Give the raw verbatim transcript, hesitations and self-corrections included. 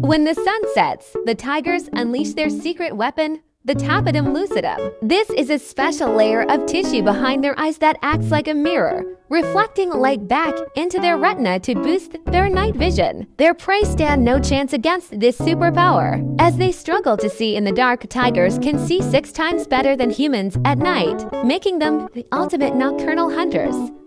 When the sun sets, the tigers unleash their secret weapon, the tapetum lucidum. This is a special layer of tissue behind their eyes that acts like a mirror, reflecting light back into their retina to boost their night vision. Their prey stand no chance against this superpower. As they struggle to see in the dark, tigers can see six times better than humans at night, making them the ultimate nocturnal hunters.